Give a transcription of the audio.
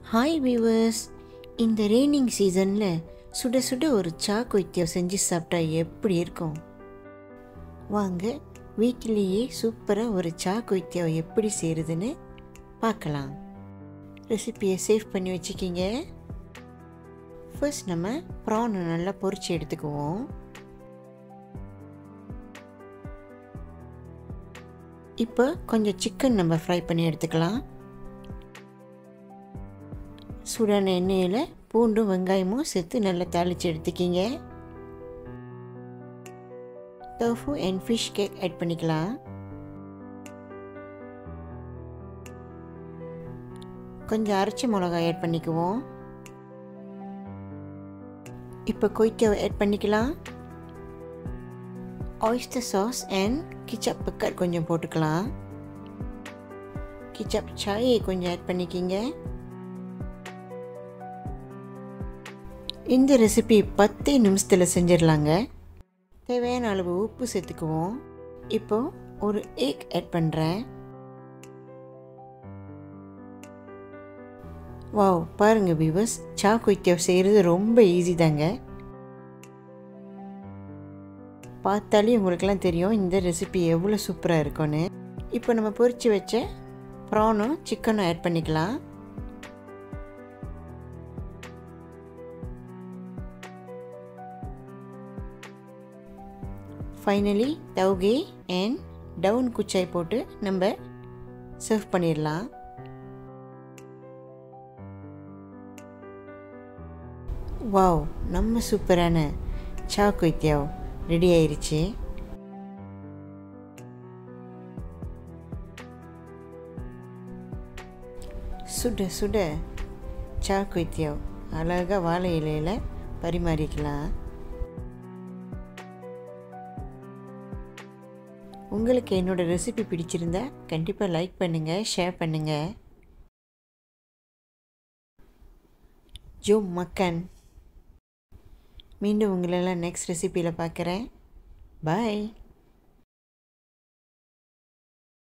Hi viewers, இந்த raining சீசனில் சுட சுட ஒரு சா குய்த்தியோ செஞ்சு சாப்பிட்டா எப்படி இருக்கும்? வாங்க வீட்டிலேயே சூப்பராக ஒரு சா குய்த்தியோ எப்படி செய்கிறதுன்னு பார்க்கலாம். ரெசிப்பியை சேவ் பண்ணி வச்சுக்கிங்க. ஃபர்ஸ்ட் நம்ம ப்ரானை நல்லா பொரிச்சு எடுத்துக்குவோம். இப்போ கொஞ்சம் சிக்கன் நம்ம ஃப்ரை பண்ணி எடுத்துக்கலாம். சூடான எண்ணெயில் பூண்டும் வெங்காயமும் சேர்த்து நல்லா தாளித்து எடுத்துக்கிங்க. Tofu and fish cake add பண்ணிக்கலாம். கொஞ்சம் அரைச்ச மிளகாய் ஆட் பண்ணிக்குவோம். இப்போ கொய்த்தியாவை ஆட் பண்ணிக்கலாம். ஆயிஸ்டர் சாஸ் அண்ட் கிச்சப் பெக்கர் கொஞ்சம் போட்டுக்கலாம். கிச்சப் சாயை கொஞ்சம் ஆட் பண்ணிக்கிங்க. இந்த ரெசிபி 10 நிமிஷத்தில் செஞ்சிடலாங்க. தேவையான அளவு உப்பு சேர்த்துக்குவோம். இப்போது ஒரு எக் ஆட் பண்ணுறேன். வாவ், பாருங்கள் வியூவர்ஸ், சா குய்த்தியோ செய்கிறது ரொம்ப ஈஸி தாங்க. பார்த்தாலே உங்களுக்கெல்லாம் தெரியும் இந்த ரெசிபி எவ்வளோ சூப்பராக இருக்கும்னு. இப்போ நம்ம பொரித்து வச்ச ப்ரானும் சிக்கனும் ஆட் பண்ணிக்கலாம். ஃபைனலி தவுகே அண்ட் டவுன் குச்சாய் போட்டு நம்ம சர்வ் பண்ணிடலாம். வாவ், நம்ம சூப்பரான சா குய்த்தியோ ரெடி ஆயிடுச்சு. சுட சுட சா குய்த்தியோ அழகாக வாழை இலையில் பரிமாறிக்கலாம். உங்களுக்கு என்னோடய ரெசிபி பிடிச்சிருந்தா கண்டிப்பாக லைக் பண்ணுங்கள், ஷேர் பண்ணுங்கள். ஜோ மக்கன். மீண்டும் உங்களெல்லாம் நெக்ஸ்ட் ரெசிபியில் பார்க்குறேன். பாய்.